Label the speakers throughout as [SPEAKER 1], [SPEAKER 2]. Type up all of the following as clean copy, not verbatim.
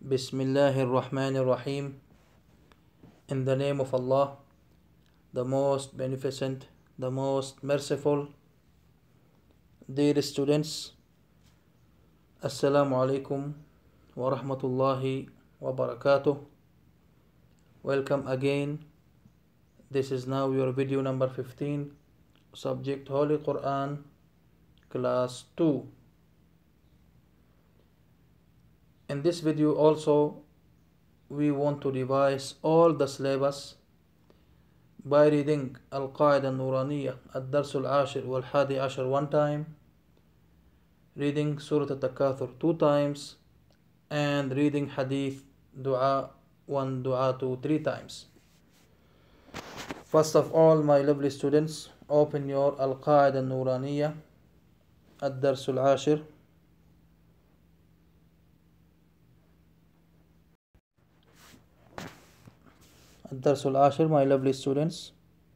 [SPEAKER 1] Bismillahir Rahmanir Rahim. In the name of Allah, the most beneficent, the most merciful. Dear students, Assalamu alaikum wa rahmatullahi wa barakatuh. Welcome again. This is now your video number 15, subject Holy Quran, class 2. In this video also, we want to revise all the syllabus by reading Al-Qaida Al-Nuraniyya, Ad-Dars Al-Ashir wal-Hadi Ashar 1 time, reading Surah Al-Takathur 2 times, and reading Hadith Dua 1, Dua 2, 3 times. First of all, my lovely students, open your Al-Qaida Al-Nuraniyya, Ad-Dars Al-Ashir. الدرس العاشر, my lovely students.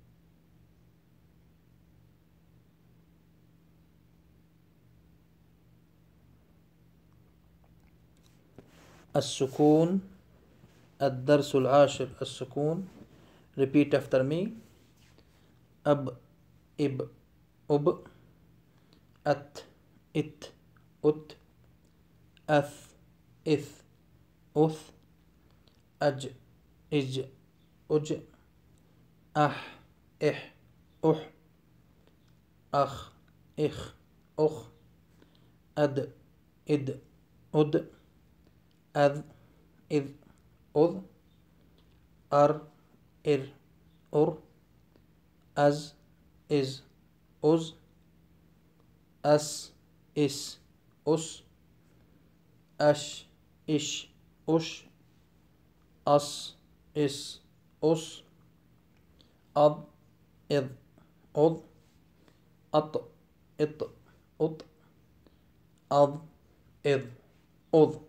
[SPEAKER 1] السكون. الدرس العاشر, السكون. Repeat after me. أب, إب, أب, أت, إت, أت, أث, إث, أث, أج, إج, أج, أح, إح, أح, أخ, إخ, أخ, أد, إد, أد, أذ, إذ, أذ, أر, إر, أر, أز, إز, أز, أس, إس, أس, أش, إش, أش, أص, إس, أس, أض, إض, أض, أط, إط, أط, أض, إض, أض.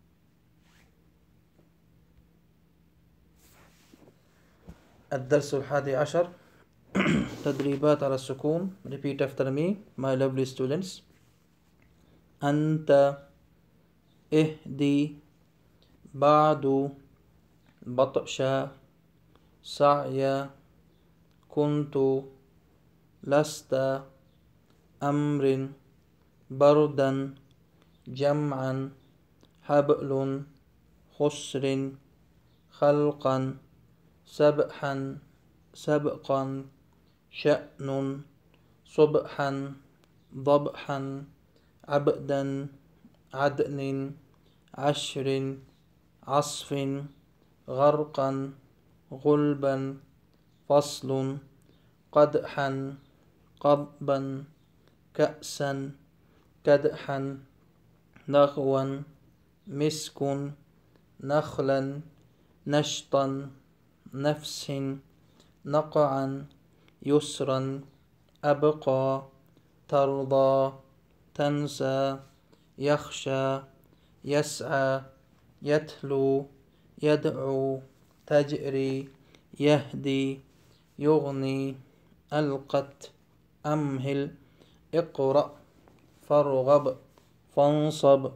[SPEAKER 1] الدرس الحادي عشر, تدريبات على السكون. Repeat after me, my lovely students. أنت, اهدي, بعد, بطشا, سعيا, كنت, لست, أمر, بردا, جمعا, حبل, خسر, خلقا, سبحا, سبقا, شأن, صبحا, ضبحا, عبدا, عدن, عشر, عصف, غرقا, غلبا, فصل, قدحا, قضبا, كأسا, كدحا, نغوا, مسك, نخلا, نشطا, نفس, نقعا, يسرا, أبقى, ترضى, تنسى, يخشى, يسعى, يتلو, يدعو, تجري, يهدي, يغني, ألقت, أمهل, اقرأ, فارغب, فانصب,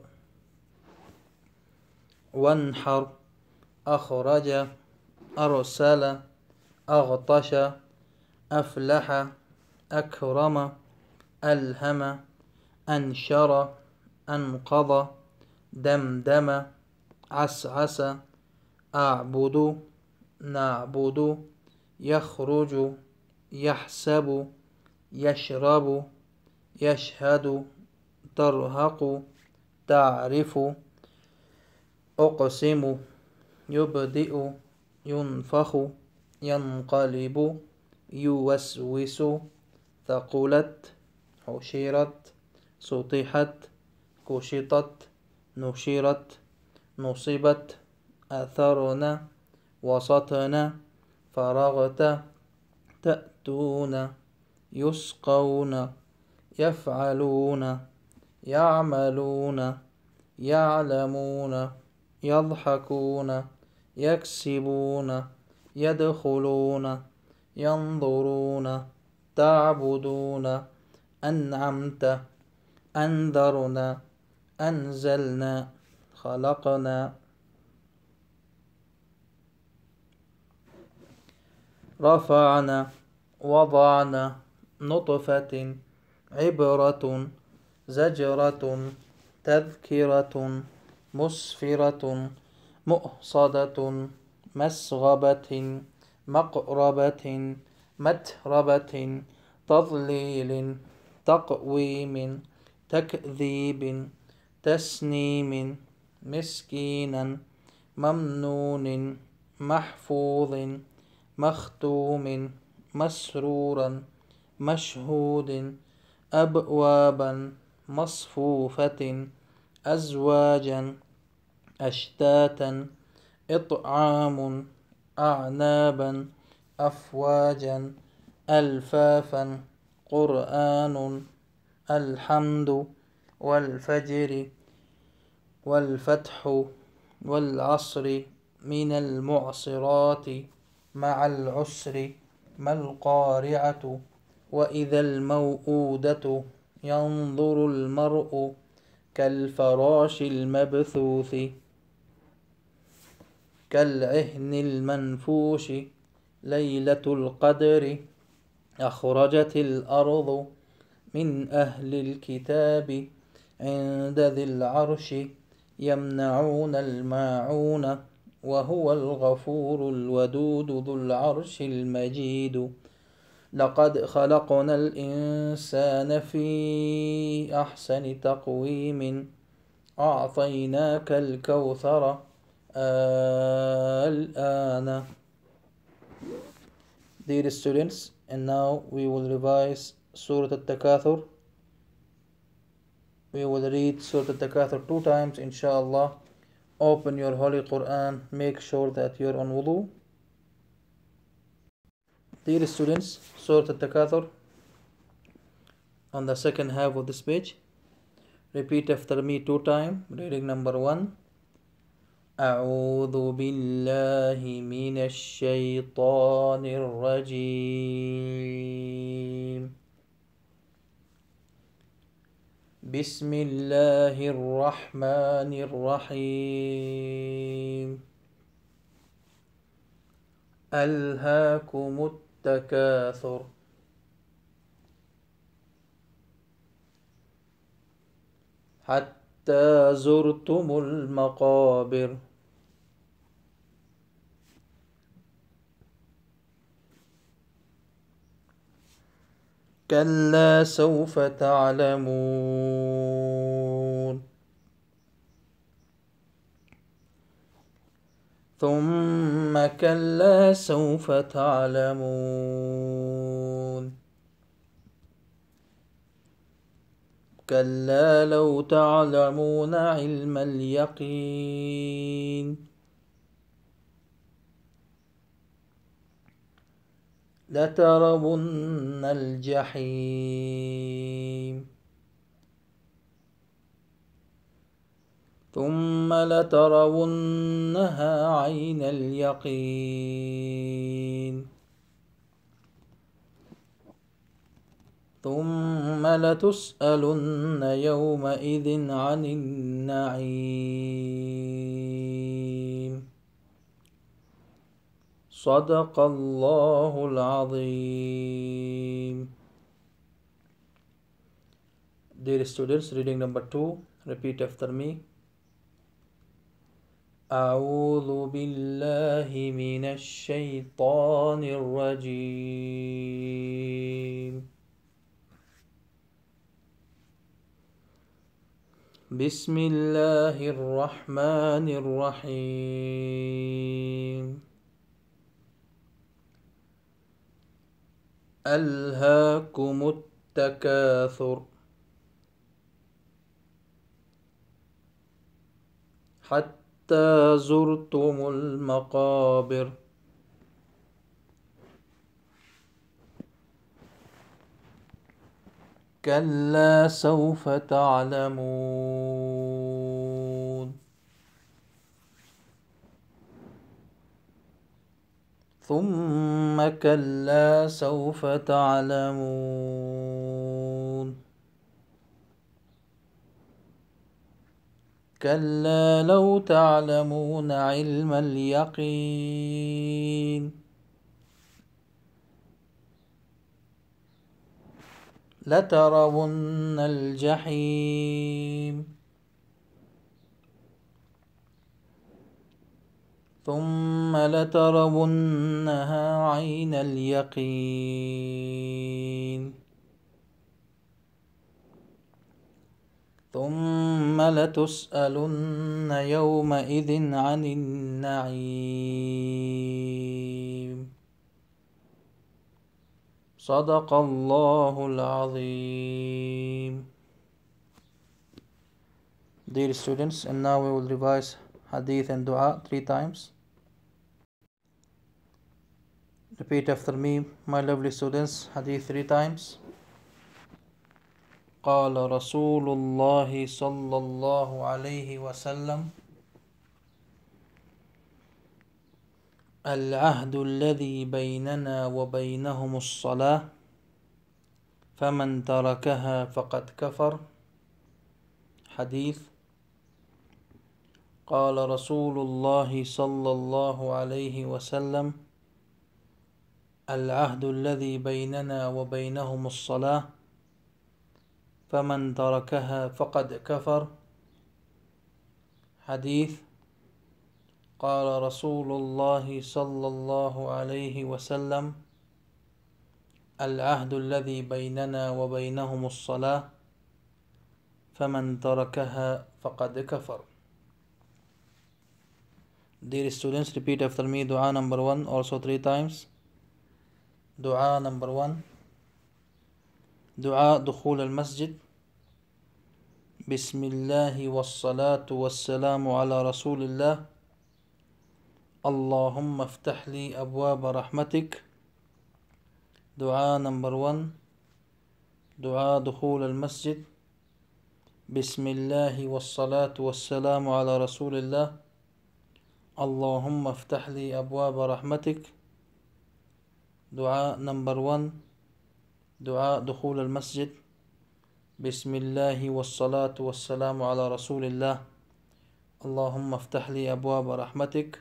[SPEAKER 1] وانحر, أخرج, أرسل, أغطش, أفلح, أكرم, ألهم, أنشر, أنقض, دمدم, عسعس, أعبد, نعبد, يخرج, يحسب, يشرب, يشهد, ترهق, تعرف, أقسم, يبدئ, ينفخ, ينقلب, يوسوس, ثقلت, حشرت, سطحت, كشطت, نشرت, نصبت, أثرنا, وسطنا, فرغت, تأتون, يسقون, يفعلون, يعملون, يعلمون, يضحكون, يكسبون, يدخلون, ينظرون, تعبدون, أنعمت, أنذرنا, أنزلنا, خلقنا, رفعنا وضعنا نطفة عبرة زجرة تذكرة مسفرة مؤصدة مسغبة مقربة متربة تضليل تقويم تكذيب تسنيم مسكينا ممنون محفوظ مختوم مسرورا مشهود أبوابا مصفوفة أزواجا أشتاتا إطعام أعنابا أفواجا ألفافا قرآن الحمد والفجر والفتح والعصر من المعصرات مع العسر ما القارعة وإذا الموءودة ينظر المرء كالفراش المبثوث كالعهن المنفوش ليلة القدر أخرجت الأرض من أهل الكتاب عند ذي العرش يمنعون الماعون وهو الغفور الودود ذو العرش المجيد لقد خلقنا الإنسان في أحسن تقويم أعطيناك الكوثر الآن. Dear students, and now we will revise Surah Al-Takathur. We will read Surah Al-Takathur 2 times, inshallah. Open your Holy Quran, make sure that you're on wudu. Dear students, Surah Al-Takathur on the second half of this page. Repeat after me 2 times. Reading number 1. أعوذ بالله من الشيطان الرجيم. بسم الله الرحمن الرحيم. ألهاكم التكاثر حتى زرتم المقابر كلا سوف تعلمون ثم كلا سوف تعلمون كلا لو تعلمون علم اليقين لترون الجحيم ثم لترونها عين اليقين ثم لتسألن يومئذ عن النعيم صدق الله العظيم. Dear students, reading number 2, repeat after me. أعوذ بالله من الشيطان الرجيم. بسم الله الرحمن الرحيم. ألهاكم التكاثر حتى زرتم المقابر كلا سوف تعلمون ثم كلا سوف تعلمون كلا لو تعلمون علم اليقين لترون الجحيم ثم لترونها عين اليقين ثم لتسألن يومئذ عن النعيم صدق الله العظيم. Dear students, and now we will revise hadith and dua 3 times. Repeat after me, my lovely students, hadith 3 times. قال رسول الله صلى الله عليه وسلم: العهد الذي بيننا وبينهم الصلاة فمن تركها فقد كفر. حديث: قال رسول الله صلى الله عليه وسلم: العهد الذي بيننا وبينهم الصلاة فمن تركها فقد كفر. حديث: قال رسول الله صلى الله عليه وسلم: العهد الذي بيننا وبينهم الصلاة فمن تركها فقد كفر. Dear students, repeat after me dua number 1 also 3 times. Dua number 1. دعاء دخول المسجد. بسم الله والصلاة والسلام على رسول الله. اللهم افتح لي أبواب رحمتك. دعاء number 1. دعاء دخول المسجد. بسم الله والصلاة والسلام على رسول الله. اللهم افتح لي أبواب رحمتك. دعاء number 1. دعاء دخول المسجد. بسم الله والصلاة والسلام على رسول الله. اللهم افتح لي أبواب رحمتك.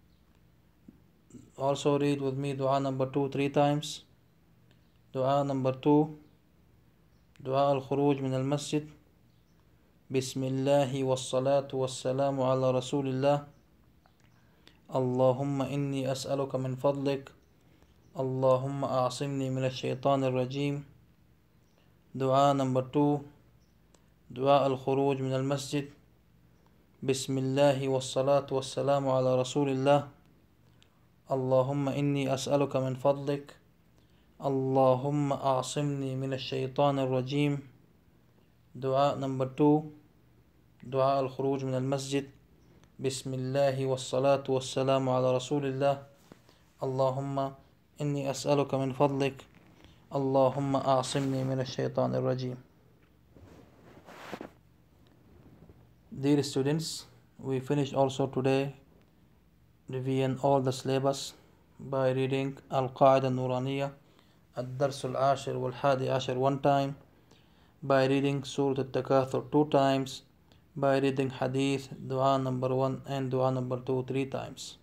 [SPEAKER 1] Also read with me dua number 2 3 times. دعاء number 2. دعاء الخروج من المسجد. بسم الله والصلاة والسلام على رسول الله. اللهم إني أسألك من فضلك. اللهم أعصمني من الشيطان الرجيم. دعاء number 2. دعاء الخروج من المسجد. بسم الله والصلاة والسلام على رسول الله. اللهم إني أسألك من فضلك. اللهم أعصمني من الشيطان الرجيم. دعاء number 2. دعاء الخروج من المسجد. بسم الله والصلاة والسلام على رسول الله. اللهم إني أسألك من فضلك. اللهم أعصمني من الشيطان الرجيم. Dear students, we finished also today reviewing all the syllabus by reading Al-Qaida Nuraniya الدرس العاشر والحادي عشر 1 time, by reading Surah Al-Takathur 2 times, by reading Hadith Dua number 1 and Dua number 2 3 times.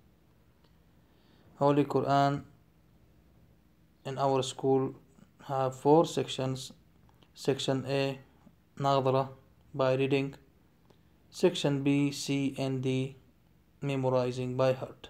[SPEAKER 1] Holy Quran in our school have 4 sections. Section A, Nadra, by reading. Section B, C and D, memorizing by heart.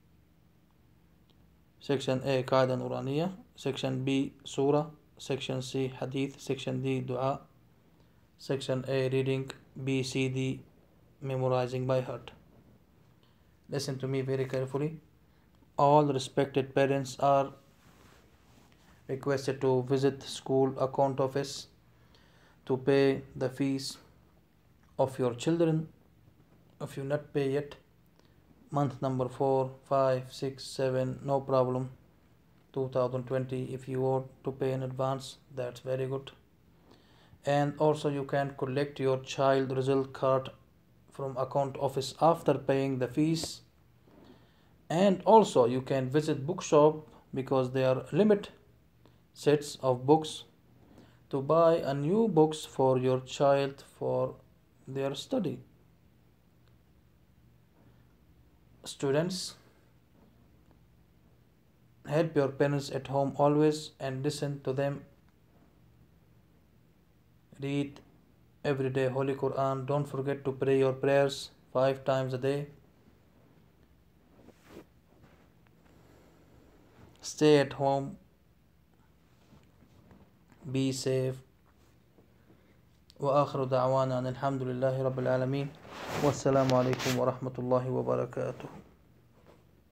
[SPEAKER 1] Section A, Qaida Nuraniya. Section B, Surah. Section C, Hadith. Section D, Dua. Section A, reading. B, C, D, memorizing by heart. Listen to me very carefully. All respected parents are requested to visit school account office to pay the fees of your children. If you not pay yet, month number 4, 5, 6, 7, no problem. 2020, if you want to pay in advance, that's very good. And also you can collect your child result card from account office after paying the fees. And also you can visit bookshop because they are limit sets of books to buy a new books for your child for their study. Students, help your parents at home always and listen to them Read every day Holy Quran. Don't forget to pray your prayers 5 times a day. Stay at home. Be safe. وآخر دعوانا أن الحمد لله رب العالمين والسلام عليكم ورحمة الله وبركاته.